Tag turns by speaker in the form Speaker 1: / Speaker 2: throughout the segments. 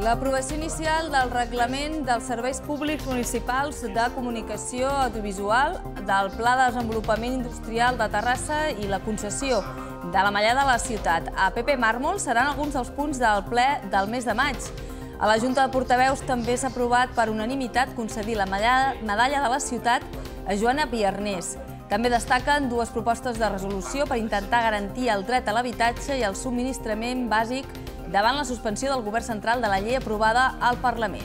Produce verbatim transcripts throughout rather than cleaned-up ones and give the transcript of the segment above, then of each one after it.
Speaker 1: L'aprovació inicial del Reglament dels Serveis Públics Municipals de Comunicació Audiovisual, del Pla de Desenvolupament Industrial de Terrassa i la concessió de la mallada de la ciutat a Pepe Mármol seran alguns dels punts del ple del mes de maig. A la Junta de Portaveus també s'ha aprovat per unanimitat concedir la medalla de la ciutat a Joana Biarnés. També destaquen dues propostes de resolució per intentar garantir el dret a l'habitatge i el subministrament bàsic davant la suspensió del Govern Central de la llei aprovada al Parlament.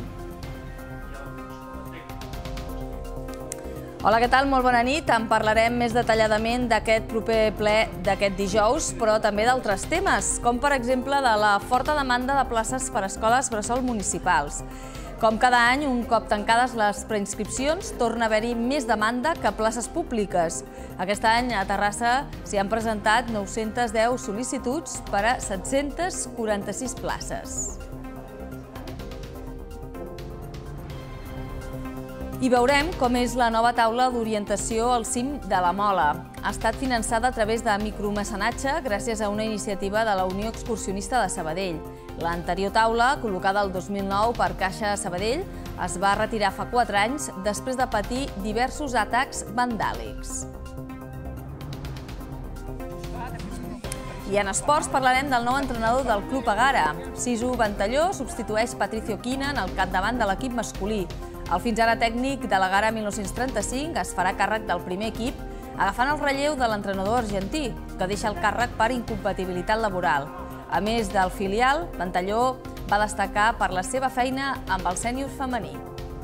Speaker 1: Hola, què tal? Molt bona nit. En parlarem més detalladament d'aquest proper ple d'aquest dijous, però també d'altres temes, com per exemple de la forta demanda de places per a escoles bressol municipals. Com cada any, un cop tancades les preinscripcions, torna a haver-hi més demanda que places públiques. Aquest any a Terrassa s'hi han presentat nou-centes deu sol·licituds per a set-centes quaranta-sis places. I veurem com és la nova taula d'orientació al cim de la Mola. Ha estat finançada a través de micromecenatge gràcies a una iniciativa de la Unió Excursionista de Sabadell. L'anterior taula, col·locada el dos mil nou per Caixa Sabadell, es va retirar fa quatre anys després de patir diversos atacs vandàlics. I en esports parlarem del nou entrenador del Club Egara. Sisu Ventalló substitueix Patricio Quina en el capdavant de l'equip masculí. El fins ara tècnic de l'Egara mil nou-cents trenta-cinc es farà càrrec del primer equip, agafant el relleu de l'entrenador argentí, que deixa el càrrec per incompatibilitat laboral. A més del filial, Ventalló va destacar per la seva feina amb el sènior femení.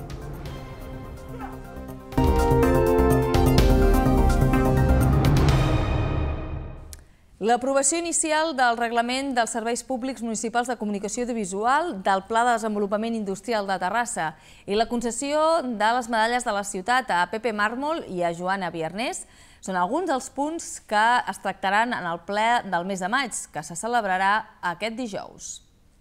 Speaker 1: L'aprovació inicial del Reglament dels Serveis Públics Municipals de Comunicació Audiovisual, del Pla de Desenvolupament Industrial de Terrassa i la concessió de les medalles de la ciutat a Pepe Mármol i a Joana Biarnés són alguns dels punts que es tractaran en el ple del mes de maig, que se celebrarà aquest dijous.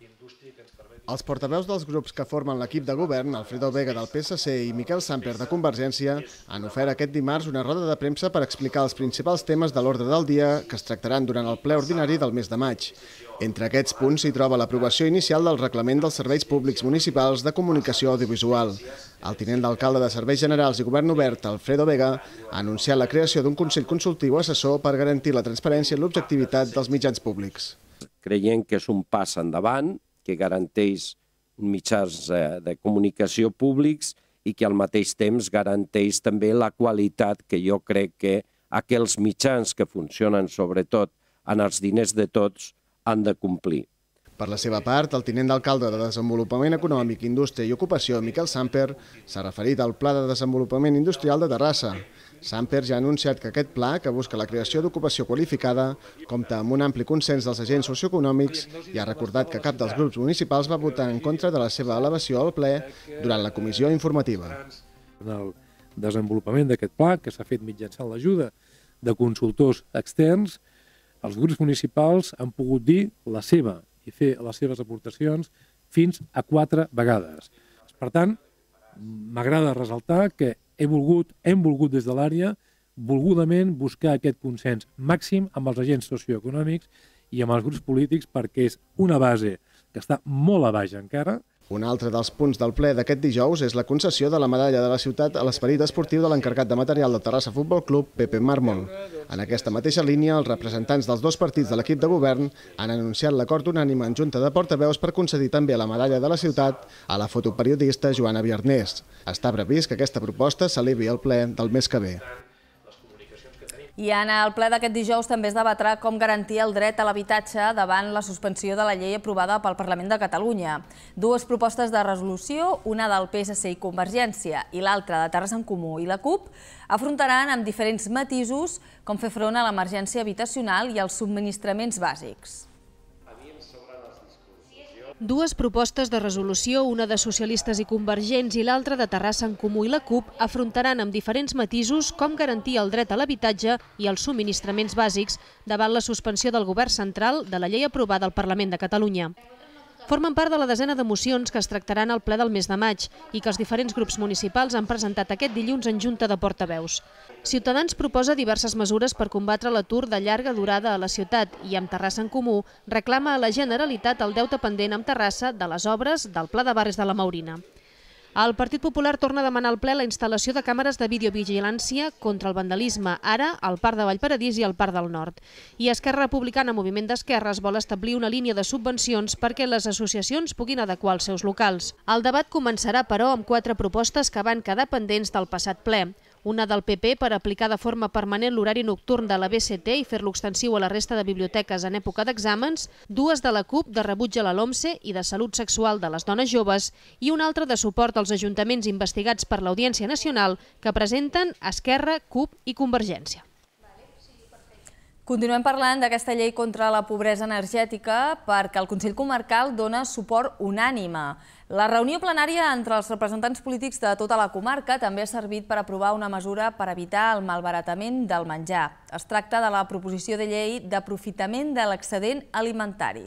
Speaker 2: Els portaveus dels grups que formen l'equip de govern, Alfredo Vega del P S C i Miquel Samper de Convergència, han ofert aquest dimarts una roda de premsa per explicar els principals temes de l'ordre del dia que es tractaran durant el ple ordinari del mes de maig. Entre aquests punts s'hi troba l'aprovació inicial del Reglament dels Serveis Públics Municipals de Comunicació Audiovisual. El tinent d'alcalde de Serveis Generals i Govern Obert, Alfredo Vega, ha anunciat la creació d'un Consell Consultiu Assessor per garantir la transparència i l'objectivitat dels mitjans públics.
Speaker 3: Creiem que és un pas endavant, que garanteix mitjans de comunicació públics i que al mateix temps garanteix també la qualitat que jo crec que aquells mitjans que funcionen sobretot en els diners de tots han de complir.
Speaker 2: Per la seva part, el tinent d'alcalde de Desenvolupament Econòmic, Indústria i Ocupació, Miquel Samper, s'ha referit al Pla de Desenvolupament Industrial de Terrassa. Samper ja ha anunciat que aquest pla, que busca la creació d'ocupació qualificada, compta amb un ampli consens dels agents socioeconòmics i ha recordat que cap dels grups municipals va votar en contra de la seva elevació al ple durant la comissió informativa.
Speaker 4: En el desenvolupament d'aquest pla, que s'ha fet mitjançant l'ajuda de consultors externs, els grups municipals han pogut dir la seva i fer les seves aportacions fins a quatre vegades. Per tant, m'agrada ressaltar que he volgut, hem volgut des de l'àrea, volgudament buscar aquest consens màxim amb els agents socioeconòmics i amb els grups polítics perquè és una base que està molt a baix encara.
Speaker 2: Un altre dels punts del ple d'aquest dijous és la concessió de la medalla de la ciutat a l'esperit esportiu de l'encarregat de material del Terrassa Futbol Club, Pepe Mármol. En aquesta mateixa línia, els representants dels dos partits de l'equip de govern han anunciat l'acord unànime en Junta de Portaveus per concedir també la medalla de la ciutat a la fotoperiodista Joana Biarnés. Està previst que aquesta proposta s'elevi al ple del mes que ve.
Speaker 1: I en el ple d'aquest dijous també es debatrà com garantir el dret a l'habitatge davant la suspensió de la llei aprovada pel Parlament de Catalunya. Dues propostes de resolució, una del P S C i Convergència i l'altra de Terrassa en Comú i la CUP, afrontaran amb diferents matisos com fer front a l'emergència habitacional i als subministraments bàsics.
Speaker 5: Dues propostes de resolució, una de socialistes i convergents i l'altra de Terrassa en Comú i la CUP, afrontaran amb diferents matisos com garantir el dret a l'habitatge i els subministraments bàsics davant la suspensió del Govern Central de la llei aprovada al Parlament de Catalunya. Formen part de la desena de mocions que es tractaran al ple del mes de maig i que els diferents grups municipals han presentat aquest dilluns en Junta de Portaveus. Ciutadans proposa diverses mesures per combatre l'atur de llarga durada a la ciutat i amb Terrassa en Comú reclama a la Generalitat el deute pendent amb Terrassa de les obres del Pla de Barris de la Maurina. El Partit Popular torna a demanar al ple la instal·lació de càmeres de videovigilància contra el vandalisme, ara al Parc de Vallparadís i al Parc del Nord. I Esquerra Republicana, Moviment d'Esquerres, vol establir una línia de subvencions perquè les associacions puguin adequar els seus locals. El debat començarà, però, amb quatre propostes que van quedar pendents del passat ple. Una del P P per aplicar de forma permanent l'horari nocturn de la B C T i fer-lo extensiu a la resta de biblioteques en època d'exàmens, dues de la CUP de rebuig a la LOMSE i de salut sexual de les dones joves i una altra de suport als ajuntaments investigats per l'Audiència Nacional que presenten Esquerra, CUP i Convergència.
Speaker 1: Continuem parlant d'aquesta llei contra la pobresa energètica perquè el Consell Comarcal dona suport unànime. La reunió plenària entre els representants polítics de tota la comarca també ha servit per aprovar una mesura per evitar el malbaratament del menjar. Es tracta de la proposició de llei d'aprofitament de l'excedent alimentari.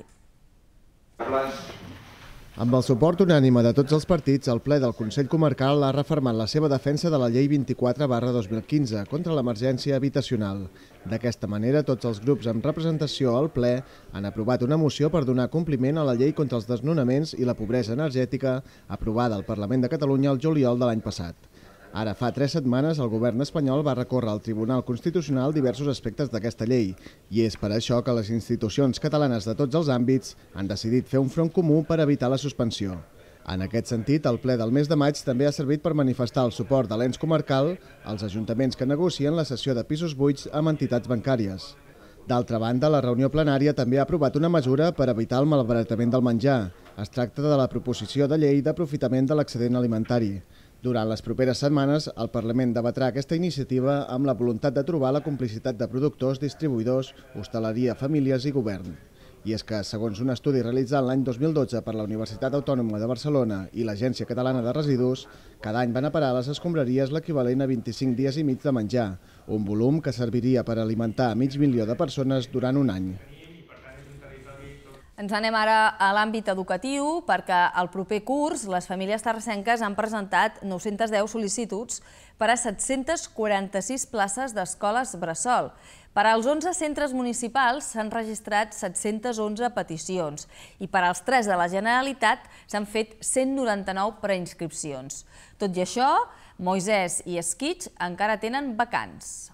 Speaker 2: Amb el suport unànime de tots els partits, el ple del Consell Comarcal ha refermat la seva defensa de la llei vint-i-quatre barra dos mil quinze contra l'emergència habitacional. D'aquesta manera, tots els grups amb representació al ple han aprovat una moció per donar compliment a la llei contra els desnonaments i la pobresa energètica aprovada al Parlament de Catalunya el juliol de l'any passat. Ara fa tres setmanes el govern espanyol va recórrer al Tribunal Constitucional diversos aspectes d'aquesta llei i és per això que les institucions catalanes de tots els àmbits han decidit fer un front comú per evitar la suspensió. En aquest sentit, el ple del mes de maig també ha servit per manifestar el suport de l'ens comarcal als ajuntaments que negocien la cessió de pisos buits amb entitats bancàries. D'altra banda, la reunió plenària també ha aprovat una mesura per evitar el malbaratament del menjar. Es tracta de la proposició de llei d'aprofitament de l'excedent alimentari. Durant les properes setmanes, el Parlament debatrà aquesta iniciativa amb la voluntat de trobar la complicitat de productors, distribuïdors, hostaleria, famílies i govern. I és que, segons un estudi realitzat l'any dos mil dotze per la Universitat Autònoma de Barcelona i l'Agència Catalana de Residus, cada any van a parar a les escombraries l'equivalent a vint-i-cinc dies i mig de menjar, un volum que serviria per alimentar a mig milió de persones durant un any.
Speaker 1: Ens anem ara a l'àmbit educatiu perquè el proper curs les famílies terrassenques han presentat nou-centes deu sol·licituds per a set-centes quaranta-sis places d'escoles bressol. Per als onze centres municipals s'han registrat set-centes onze peticions i per als tres de la Generalitat s'han fet cent noranta-nou preinscripcions. Tot i això, Moisès i Esquitx encara tenen vacants.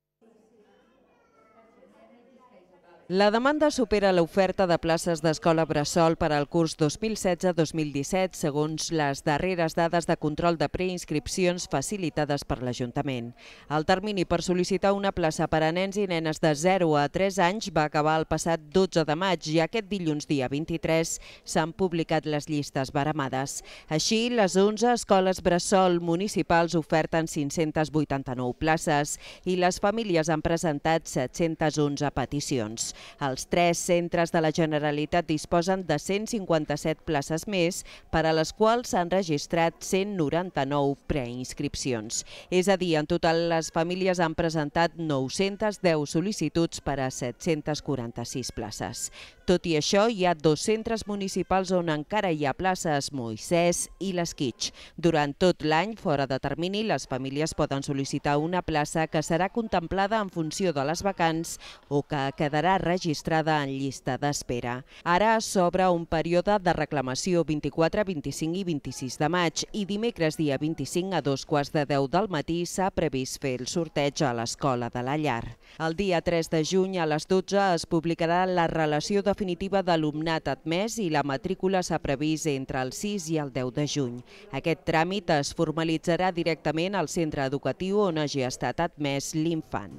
Speaker 6: La demanda supera l'oferta de places d'escola bressol per al curs dos mil setze dos mil disset, segons les darreres dades de control de preinscripcions facilitades per l'Ajuntament. El termini per sol·licitar una plaça per a nens i nenes de zero a tres anys va acabar el passat dotze de maig i aquest dilluns dia vint-i-tres s'han publicat les llistes baremades. Així, les onze escoles bressol municipals oferten cinc-centes vuitanta-nou places i les famílies han presentat set-centes onze peticions. Els tres centres de la Generalitat disposen de cent cinquanta-set places més, per a les quals s'han registrat cent noranta-nou preinscripcions. És a dir, en total les famílies han presentat nou-centes deu sol·licituds per a set-centes quaranta-sis places. Tot i això, hi ha dos centres municipals on encara hi ha places, Moisès i l'Esquitx. Durant tot l'any, fora de termini, les famílies poden sol·licitar una plaça que serà contemplada en funció de les vacants o que quedarà registrada en llista d'espera. Ara s'obre un període de reclamació vint-i-quatre, vint-i-cinc i vint-i-sis de maig i dimecres dia vint-i-cinc a dos quarts de deu del matí s'ha previst fer el sorteig a l'Escola de la Llar. El dia tres de juny a les dotze es publicarà la relació definitiva d'alumnat admès i la matrícula s'ha previst entre el sis i el deu de juny. Aquest tràmit es formalitzarà directament al centre educatiu on hagi estat admès l'infant.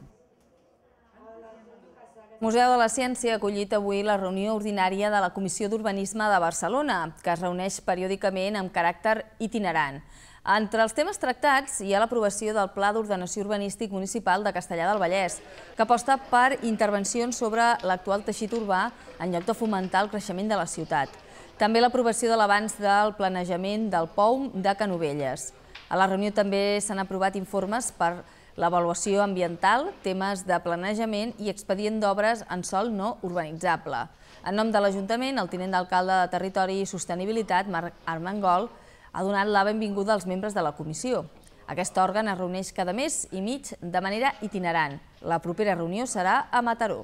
Speaker 1: El Museu de la Ciència ha acollit avui la reunió ordinària de la Comissió d'Urbanisme de Barcelona, que es reuneix periòdicament amb caràcter itinerant. Entre els temes tractats hi ha l'aprovació del Pla d'Ordenació Urbanístic Municipal de Castellar del Vallès, que aposta per intervencions sobre l'actual teixit urbà en lloc de fomentar el creixement de la ciutat. També l'aprovació de l'avanç del planejament del P O U M de Canovelles. A la reunió també s'han aprovat informes per l'avaluació ambiental, temes de planejament i expedient d'obres en sòl no urbanitzable. En nom de l'Ajuntament, el tinent d'alcalde de Territori i Sostenibilitat, Marc Armengol, ha donat la benvinguda als membres de la comissió. Aquest òrgan es reuneix cada mes i mig de manera itinerant. La propera reunió serà a Mataró.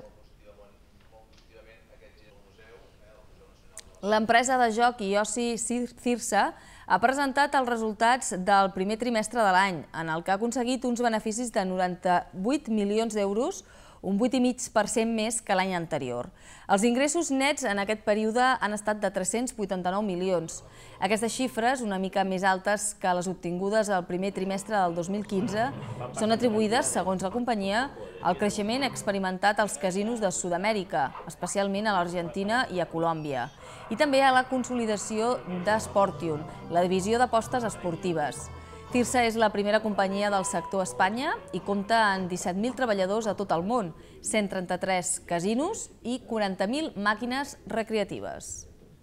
Speaker 1: L'empresa de joc i oci Cirsa ha presentat els resultats del primer trimestre de l'any, en el que ha aconseguit uns beneficis de noranta-vuit milions d'euros, un vuit coma cinc per cent més que l'any anterior. Els ingressos nets en aquest període han estat de tres-cents vuitanta-nou milions. Aquestes xifres, una mica més altes que les obtingudes al primer trimestre del dos mil quinze, són atribuïdes, segons la companyia, al creixement experimentat als casinos de Sud-amèrica, especialment a l'Argentina i a Colòmbia, i també a la consolidació d'Sportium, la divisió d'apostes esportives. Cirsa és la primera companyia del sector a Espanya i compta amb disset mil treballadors a tot el món, cent trenta-tres casinos i quaranta mil màquines recreatives.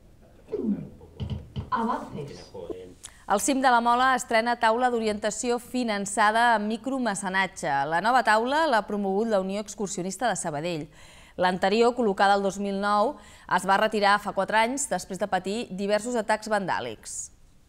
Speaker 1: El Cim de la Mola estrena taula d'orientació finançada amb micromecenatge. La nova taula l'ha promogut la Unió Excursionista de Sabadell. L'anterior, col·locada el dos mil nou, es va retirar fa quatre anys després de patir diversos atacs vandàlics.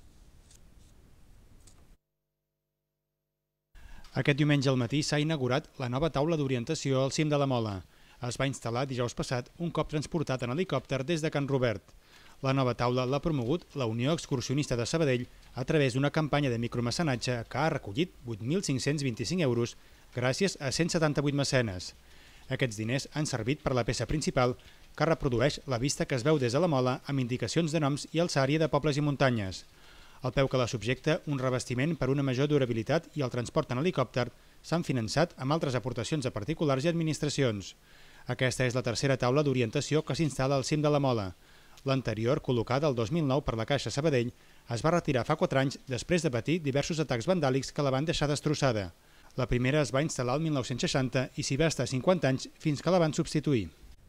Speaker 7: Aquest diumenge al matí s'ha inaugurat la nova taula d'orientació al Cim de la Mola. Es va instal·lar dijous passat un cop transportat en helicòpter des de Can Robert. La nova taula l'ha promogut la Unió Excursionista de Sabadell a través d'una campanya de micromecenatge que ha recollit vuit mil cinc-cents vint-i-cinc euros gràcies a cent setanta-vuit mecenes. Aquests diners han servit per la peça principal que reprodueix la vista que es veu des de la Mola amb indicacions de noms i alçària de pobles i muntanyes. El peu que la subjecta, un revestiment per una major durabilitat i el transport en helicòpter s'han finançat amb altres aportacions de particulars i administracions. Aquesta és la tercera taula d'orientació que s'instal·la al Cim de la Mola. L'anterior, col·locada el dos mil nou per la Caixa Sabadell, es va retirar fa quatre anys després de patir diversos atacs vandàlics que la van deixar destrossada. La primera es va instal·lar el mil nou-cents seixanta i s'hi va estar cinquanta anys fins que la van substituir.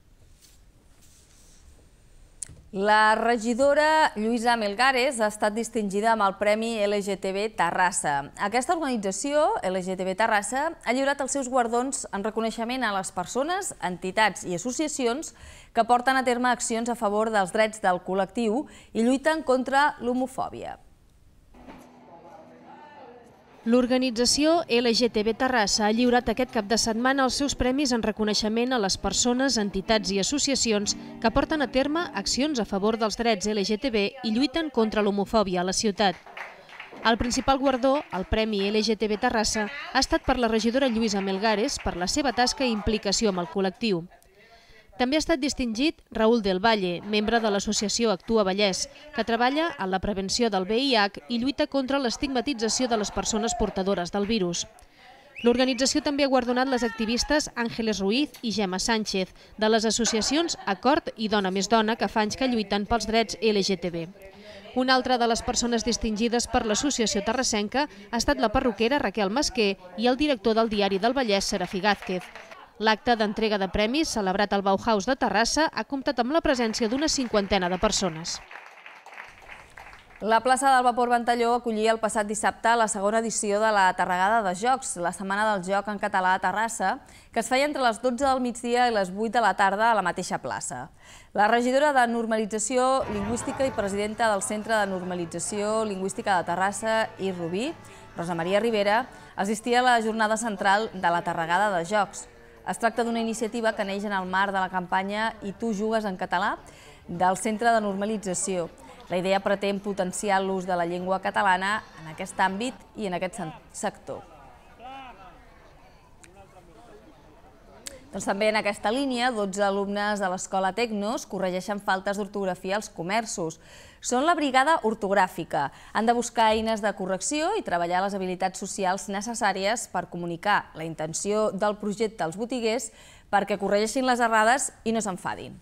Speaker 1: La regidora Lluïsa Melgares ha estat distingida amb el Premi L G T B Terrassa. Aquesta organització, L G T B Terrassa, ha lliurat els seus guardons en reconeixement a les persones, entitats i associacions que porten a terme accions a favor dels drets del col·lectiu i lluiten contra l'homofòbia.
Speaker 5: L'organització L G T B Terrassa ha lliurat aquest cap de setmana els seus premis en reconeixement a les persones, entitats i associacions que porten a terme accions a favor dels drets L G T B i lluiten contra l'homofòbia a la ciutat. El principal guardó, el Premi L G T B Terrassa, ha estat per la regidora Lluïsa Melgares per la seva tasca i implicació amb el col·lectiu. També ha estat distingit Raül del Valle, membre de l'associació Actua Vallès, que treballa en la prevenció del V I H i lluita contra l'estigmatització de les persones portadores del virus. L'organització també ha guardonat les activistes Àngeles Ruiz i Gemma Sánchez, de les associacions Acord i Dona Més Dona, que fa anys que lluiten pels drets L G T B. Una altra de les persones distingides per l'associació terrassenca ha estat la perruquera Raquel Masquer i el director del Diari del Vallès, Serafí Gázquez. L'acte d'entrega de premis, celebrat al Bauhaus de Terrassa, ha comptat amb la presència d'una cinquantena de persones.
Speaker 1: La plaça del Vapor Ventalló acollia el passat dissabte la segona edició de la Tarregada de Jocs, la Setmana del Joc en Català a Terrassa, que es feia entre les dotze del migdia i les vuit de la tarda a la mateixa plaça. La regidora de Normalització Lingüística i presidenta del Centre de Normalització Lingüística de Terrassa i Rubí, Rosa Maria Rivera, assistia a la jornada central de la Tarregada de Jocs. Es tracta d'una iniciativa que neix en el marc de la campanya I tu jugues en català del Centre de Normalització. La idea pretén potenciar l'ús de la llengua catalana en aquest àmbit i en aquest sector. Doncs també en aquesta línia, dotze alumnes de l'Escola Tecnos corregeixen faltes d'ortografia als comerços. Són la brigada ortogràfica. Han de buscar eines de correcció i treballar les habilitats socials necessàries per comunicar la intenció del projecte als botiguers perquè corregeixin les errades i no s'enfadin.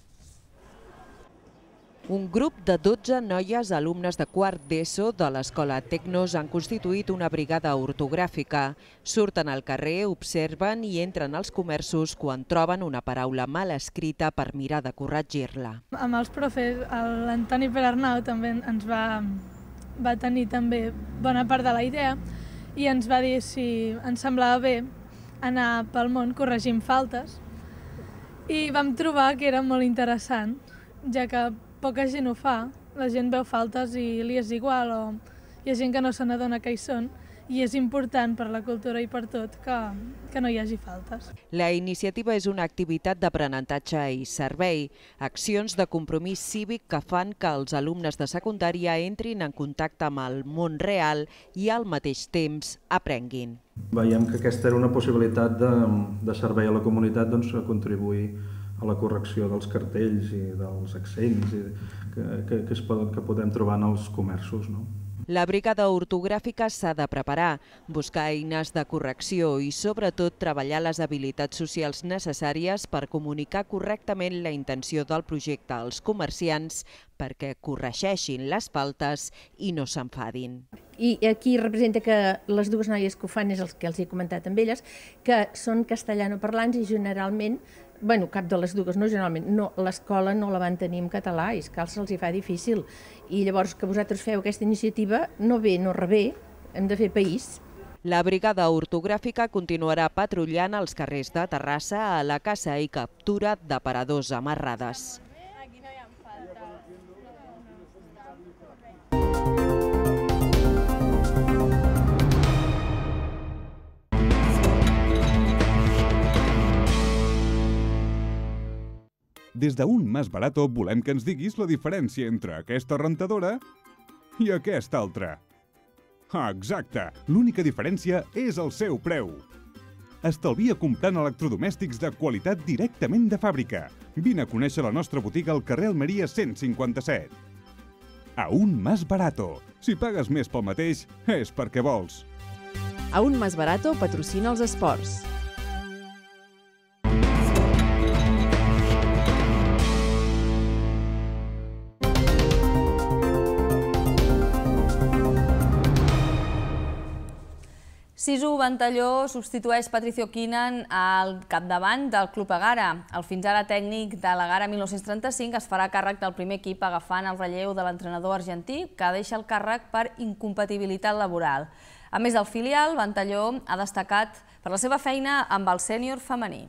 Speaker 6: Un grup de dotze noies alumnes de quart d'ESO de l'Escola Tecnos han constituït una brigada ortogràfica. Surten al carrer, observen i entren als comerços quan troben una paraula mal escrita per mirar de corregir-la.
Speaker 8: Amb els profes, l'Antoni Perarnau també ens va, va tenir també bona part de la idea i ens va dir si ens semblava bé anar pel món corregint faltes. I vam trobar que era molt interessant, ja que poca gent ho fa. La gent veu faltes i li és igual, o hi ha gent que no se n'adona que hi són, i és important per la cultura i per tot que, que no hi hagi faltes.
Speaker 6: La iniciativa és una activitat d'aprenentatge i servei, accions de compromís cívic que fan que els alumnes de secundària entrin en contacte amb el món real i al mateix temps aprenguin.
Speaker 9: Veiem que aquesta era una possibilitat de, de servei a la comunitat, doncs, a contribuir a la correcció dels cartells i dels accents i que, que, que, es poden, que podem trobar en els comerços, no?
Speaker 6: La brigada ortogràfica s'ha de preparar, buscar eines de correcció i, sobretot, treballar les habilitats socials necessàries per comunicar correctament la intenció del projecte als comerciants perquè corregeixin les faltes i no s'enfadin.
Speaker 10: I aquí representa que les dues noies que ho fan, és el que els he comentat amb elles, que són castellanoparlants i generalment, bueno, cap de les dues, no generalment, no, l'escola no la van tenir en català, i és que se'ls hi fa difícil. I llavors que vosaltres feu aquesta iniciativa, no ve, no rebé, hem de fer país.
Speaker 6: La brigada ortogràfica continuarà patrullant als carrers de Terrassa a la caça i captura d'aparadors amarrades.
Speaker 11: Des d'Un Más Barato volem que ens diguis la diferència entre aquesta rentadora i aquesta altra. Ah, exacte! L'única diferència és el seu preu. Estalvia comprant electrodomèstics de qualitat directament de fàbrica. Vine a conèixer la nostra botiga al carrer Almeria cent cinquanta-set. Aún Más Barato. Si pagues més pel mateix, és perquè vols.
Speaker 12: Aún Más Barato patrocina els esports.
Speaker 1: Sisu Ventalló substitueix Patricio Quinan al capdavant del Club Egara. El fins ara tècnic de l'Egara mil nou-cents trenta-cinc es farà càrrec del primer equip agafant el relleu de l'entrenador argentí, que deixa el càrrec per incompatibilitat laboral. A més del filial, Ventalló ha destacat per la seva feina amb el sènior femení.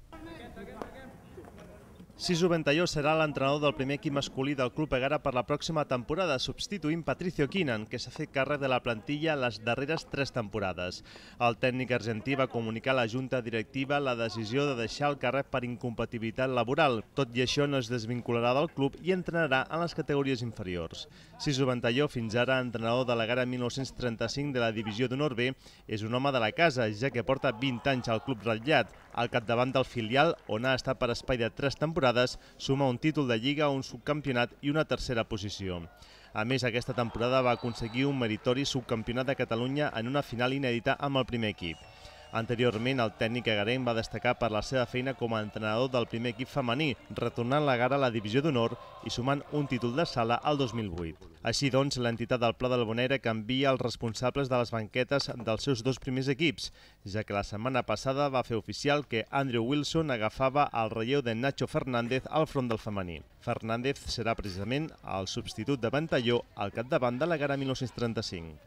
Speaker 13: Sisu Ventalló serà l'entrenador del primer equip masculí del Club Egara per la pròxima temporada, substituint Patricio Quinan, que s'ha fet càrrec de la plantilla les darreres tres temporades. El tècnic argentí va comunicar a la junta directiva la decisió de deixar el càrrec per incompatibilitat laboral. Tot i això, no es desvincularà del club i entrenarà en les categories inferiors. Sisu Ventalló, fins ara entrenador de l'Egara mil nou-cents trenta-cinc de la divisió d'honor B, és un home de la casa, ja que porta vint anys al club ratllat. Al capdavant del filial, on ha estat per espai de tres temporades, suma un títol de Lliga, un subcampionat i una tercera posició. A més, aquesta temporada va aconseguir un meritori subcampionat de Catalunya en una final inèdita amb el primer equip. Anteriorment, el tècnic egarenc va destacar per la seva feina com a entrenador del primer equip femení, retornant l'Egara a la divisió d'honor i sumant un títol de sala al dos mil vuit. Així doncs, l'entitat del Pla del Bonaire canvia els responsables de les banquetes dels seus dos primers equips, ja que la setmana passada va fer oficial que Andrew Wilson agafava el relleu de Nacho Fernández al front del femení. Fernández serà precisament el substitut de Ventalló al capdavant de l'Egara mil nou-cents trenta-cinc.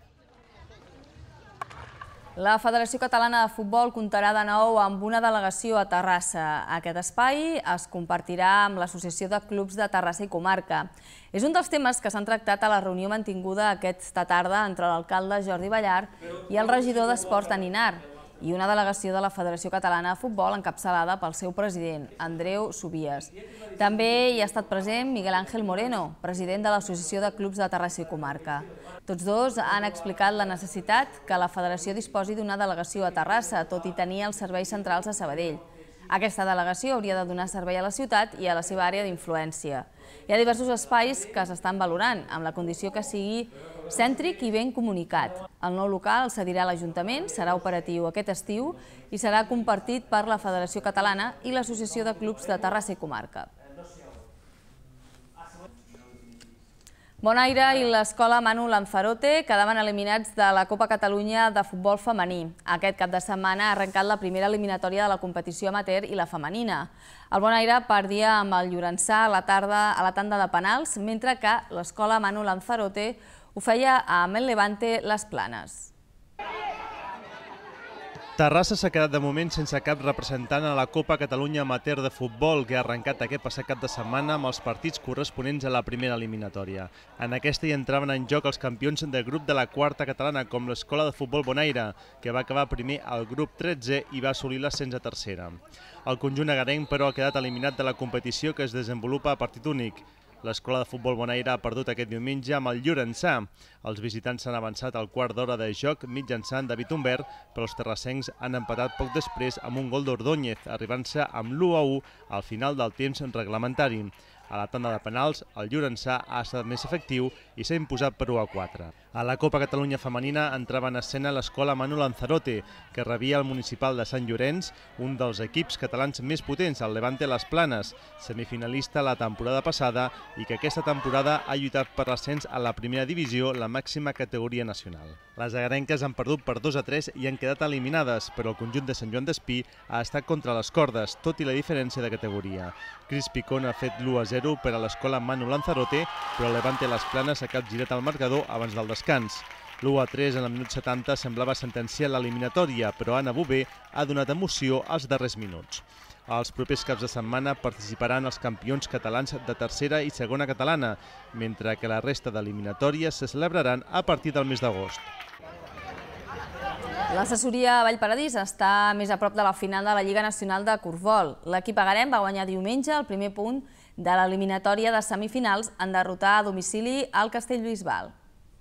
Speaker 1: La Federació Catalana de Futbol comptarà de nou amb una delegació a Terrassa. Aquest espai es compartirà amb l'Associació de Clubs de Terrassa i Comarca. És un dels temes que s'han tractat a la reunió mantinguda aquesta tarda entre l'alcalde Jordi Ballar i el regidor d'Esports Dani Nar, i una delegació de la Federació Catalana de Futbol encapçalada pel seu president, Andreu Subies. També hi ha estat present Miguel Ángel Moreno, president de l'Associació de Clubs de Terrassa i Comarca. Tots dos han explicat la necessitat que la federació disposi d'una delegació a Terrassa, tot i tenir els serveis centrals a Sabadell. Aquesta delegació hauria de donar servei a la ciutat i a la seva àrea d'influència. Hi ha diversos espais que s'estan valorant, amb la condició que sigui cèntric i ben comunicat. El nou local cedirà a l'Ajuntament, serà operatiu aquest estiu i serà compartit per la Federació Catalana i l'Associació de Clubs de Terrassa i Comarca. Bonaire i l'Escola Manu Lanzarote quedaven eliminats de la Copa Catalunya de futbol femení. Aquest cap de setmana ha arrencat la primera eliminatòria de la competició amateur i la femenina. El Bonaire perdia amb el Llorençà a la tarda a la tanda de penals, mentre que l'Escola Manu Lanzarote ho feia amb el Levante Les Planes.
Speaker 13: Terrassa s'ha quedat de moment sense cap representant a la Copa Catalunya Amateur de Futbol, que ha arrencat aquest passat cap de setmana amb els partits corresponents a la primera eliminatòria. En aquesta hi entraven en joc els campions del grup de la quarta catalana, com l'Escola de Futbol Bonaire, que va acabar primer al grup tretze i va assolir l'ascens a tercera. El conjunt agarenc, però, ha quedat eliminat de la competició, que es desenvolupa a partit únic. L'Escola de Futbol Bonaire ha perdut aquest diumenge amb el Llorençà. Els visitants s'han avançat al quart d'hora de joc mitjançant David Humbert, però els terrassencs han empatat poc després amb un gol d'Ordóñez, arribant-se amb l'u a u al final del temps reglamentari. A la tanda de penals, el Llorençà ha estat més efectiu i s'ha imposat per u a quatre. A la Copa Catalunya Femenina entrava en escena l'Escola Manu Lanzarote, que rebia el municipal de Sant Llorenç, un dels equips catalans més potents, el Levante Las Planes, semifinalista la temporada passada i que aquesta temporada ha lluitat per l'ascens a la primera divisió, la màxima categoria nacional. Les agarenques han perdut per dos a tres i han quedat eliminades, però el conjunt de Sant Joan d'Espí ha estat contra les cordes, tot i la diferència de categoria. Cris Picón ha fet l'u a zero per a l'Escola Manu Lanzarote, però el Levante Las Planes ha capgirat el marcador abans del descans. l'u a tres en el minut setanta semblava sentenciar l'eliminatòria, però Anna Bové ha donat emoció als darrers minuts. Als propers caps de setmana participaran els campions catalans de tercera i segona catalana, mentre que la resta d'eliminatòries se celebraran a partir del mes d'agost.
Speaker 1: L'assessoria Vallparadís està més a prop de la final de la Lliga Nacional de Corfbol. L'equip agarem va guanyar diumenge el primer punt de l'eliminatòria de semifinals en derrotar a domicili al Castellbisbal.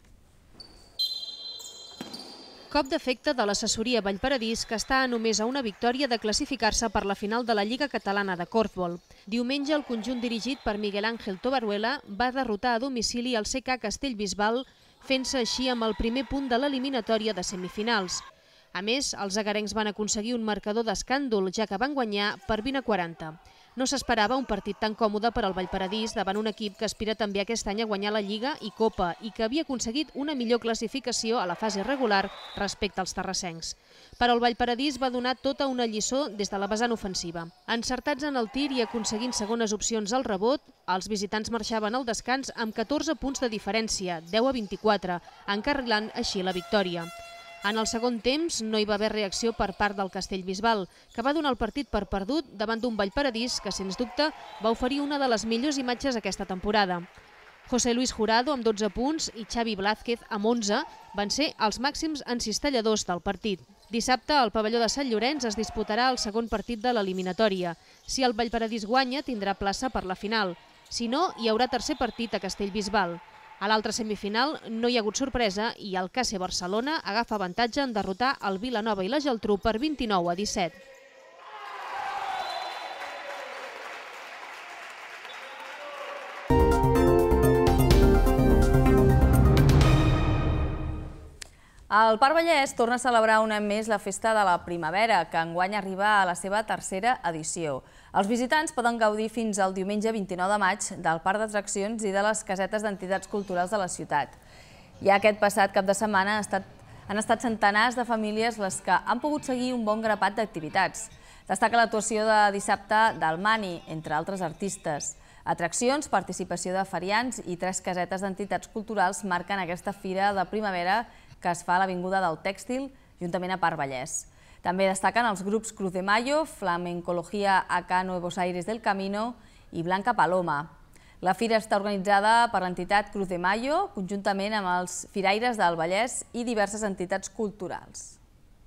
Speaker 5: Cop d'efecte de l'assessoria Vallparadís, que està només a una victòria de classificar-se per la final de la Lliga Catalana de Corfbol. Diumenge, el conjunt dirigit per Miguel Ángel Tobaruela va derrotar a domicili el C K Castellbisbal, fent-se així amb el primer punt de l'eliminatòria de semifinals. A més, els agarencs van aconseguir un marcador d'escàndol, ja que van guanyar per vint a quaranta. No s'esperava un partit tan còmode per al Vallparadís davant un equip que aspira també aquest any a guanyar la Lliga i Copa i que havia aconseguit una millor classificació a la fase regular respecte als terrassencs. Però el Vallparadís va donar tota una lliçó des de la vessant ofensiva. Encertats en el tir i aconseguint segones opcions al rebot, els visitants marxaven al descans amb catorze punts de diferència, deu a vint-i-quatre, encarrilant així la victòria. En el segon temps no hi va haver reacció per part del Castellbisbal, que va donar el partit per perdut davant d'un Vallparadís que, sens dubte, va oferir una de les millors imatges aquesta temporada. José Luis Jurado, amb dotze punts, i Xavi Blázquez, amb onze, van ser els màxims encistelladors del partit. Dissabte, al pavelló de Sant Llorenç es disputarà el segon partit de l'eliminatòria. Si el Vallparadís guanya, tindrà plaça per la final. Si no, hi haurà tercer partit a Castellbisbal. A l'altra semifinal no hi ha hagut sorpresa i el K C Barcelona agafa avantatge en derrotar el Vilanova i la Geltrú per vint-i-nou a disset.
Speaker 1: El Parc Vallès torna a celebrar un any més la Festa de la Primavera, que enguany arriba a la seva tercera edició. Els visitants poden gaudir fins al diumenge vint-i-nou de maig del parc d'atraccions i de les casetes d'entitats culturals de la ciutat. Ja aquest passat cap de setmana han estat centenars de famílies les que han pogut seguir un bon grapat d'activitats. Destaca l'actuació de dissabte del Mani, entre altres artistes. Atraccions, participació de ferians i tres casetes d'entitats culturals marquen aquesta fira de primavera que es fa a l'Avinguda del Tèxtil, juntament a Parc Vallès. També destaquen els grups Cruz de Mayo, Flamencología Acá Nuevos Aires del Camino i Blanca Paloma. La fira està organitzada per l'entitat Cruz de Mayo, conjuntament amb els Firaires del Vallès i diverses entitats culturals.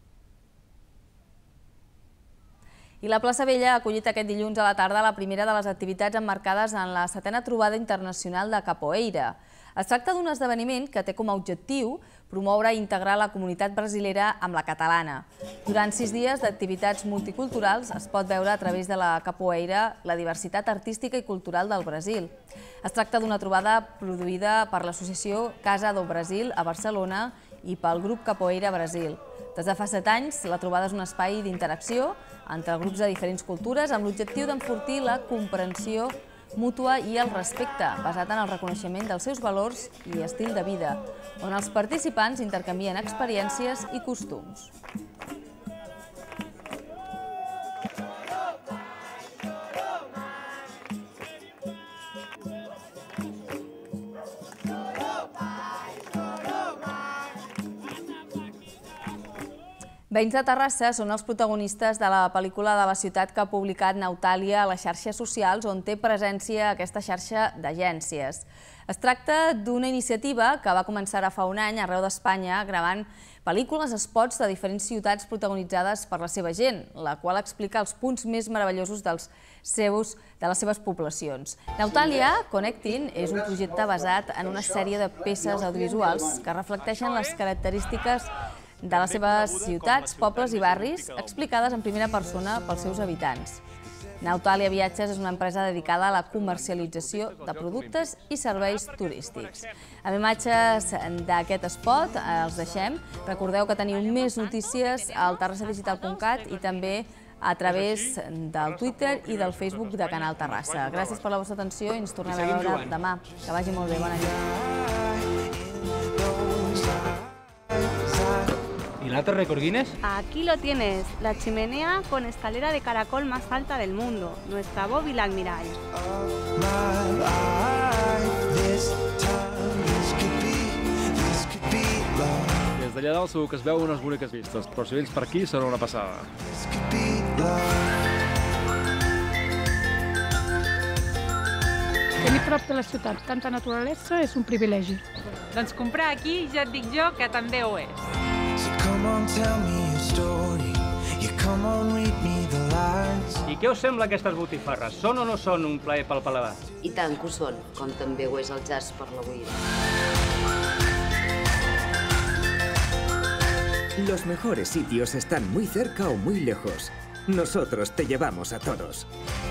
Speaker 1: I la Plaça Vella ha acollit aquest dilluns a la tarda la primera de les activitats emmarcades en la setena trobada internacional de capoeira. Es tracta d'un esdeveniment que té com a objectiu promoure i integrar la comunitat brasilera amb la catalana. Durant sis dies d'activitats multiculturals es pot veure a través de la capoeira la diversitat artística i cultural del Brasil. Es tracta d'una trobada produïda per l'associació Casa do Brasil a Barcelona i pel grup Capoeira Brasil. Des de fa set anys, la trobada és un espai d'interacció entre grups de diferents cultures amb l'objectiu d'enfortir la comprensió mútua i el respecte, basat en el reconeixement dels seus valors i estil de vida, on els participants intercanvien experiències i costums. Veïns de Terrassa són els protagonistes de la pel·lícula de la ciutat que ha publicat Nautàlia a les xarxes socials, on té presència aquesta xarxa d'agències. Es tracta d'una iniciativa que va començar fa un any arreu d'Espanya gravant pel·lícules, spots de diferents ciutats protagonitzades per la seva gent, la qual explica els punts més meravellosos dels seus, de les seves poblacions. Nautàlia Connecting és un projecte basat en una sèrie de peces audiovisuals que reflecteixen les característiques de les seves ciutats, pobles i barris, explicades en primera persona pels seus habitants. Nautàlia Viatges és una empresa dedicada a la comercialització de productes i serveis turístics. Amb imatges d'aquest spot els deixem. Recordeu que teniu més notícies al terrassa digital punt cat i també a través del Twitter i del Facebook de Canal Terrassa. Gràcies per la vostra atenció i ens tornem a veure demà. Que vagi molt bé, bona nit.
Speaker 14: ¿Y el alto récord Guinness?
Speaker 15: Aquí lo tienes, la chimenea con escalera de caracol más alta del mundo, nuestra bóvila Almirall.
Speaker 14: Des d'allà dalt segur que es veuen unes boniques vistes, però si vens per aquí serà una passada.
Speaker 16: Tenir prop de la ciutat tanta naturalesa és un privilegi.
Speaker 17: Doncs comprar aquí ja et dic jo que també ho és.
Speaker 14: I què us sembla aquestes botifarres? Són o no són un plaer pel paladar?
Speaker 18: I tant que ho són, com també ho és el jazz per la boira.
Speaker 19: Los mejores sitios están muy cerca o muy lejos. Nosotros te llevamos a todos.